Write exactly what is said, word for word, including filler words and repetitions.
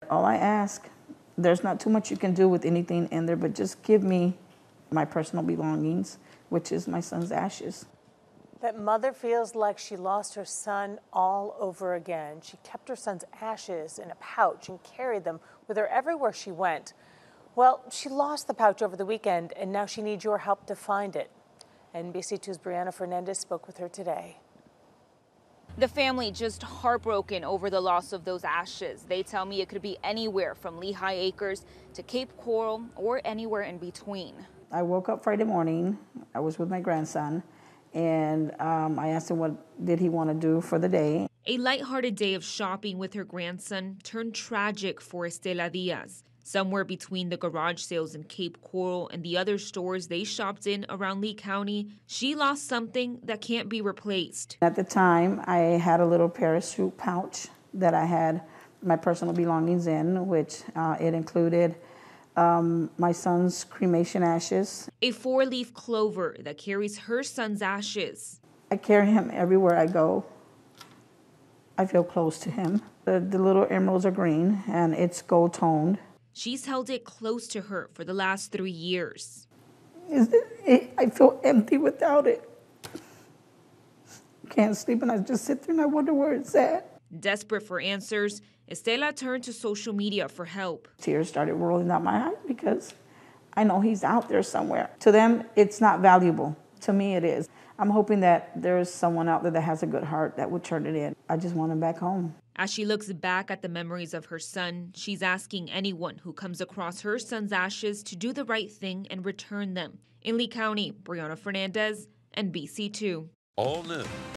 All I ask, there's not too much you can do with anything in there, but just give me my personal belongings, which is my son's ashes. That mother feels like she lost her son all over again. She kept her son's ashes in a pouch and carried them with her everywhere she went. Well, she lost the pouch over the weekend, and now she needs your help to find it. N B C two's Brianna Fernandez spoke with her today. The family just heartbroken over the loss of those ashes. They tell me it could be anywhere from Lehigh Acres to Cape Coral or anywhere in between. I woke up Friday morning. I was with my grandson, and um, I asked him what did he want to do for the day. A lighthearted day of shopping with her grandson turned tragic for Estela Diaz. Somewhere between the garage sales in Cape Coral and the other stores they shopped in around Lee County, she lost something that can't be replaced. At the time, I had a little parachute pouch that I had my personal belongings in, which uh, it included um, my son's cremation ashes. A four-leaf clover that carries her son's ashes. I carry him everywhere I go. I feel close to him. The, the little emeralds are green, and it's gold-toned. She's held it close to her for the last three years. Is it, it, I feel empty without it. Can't sleep, and I just sit there and I wonder where it's at. Desperate for answers, Estela turned to social media for help. Tears started rolling down my eyes because I know he's out there somewhere. To them, it's not valuable. To me, it is. I'm hoping that there's someone out there that has a good heart that would turn it in. I just want him back home. As she looks back at the memories of her son, she's asking anyone who comes across her son's ashes to do the right thing and return them. In Lee County, Brianna Fernandez, N B C two. All new.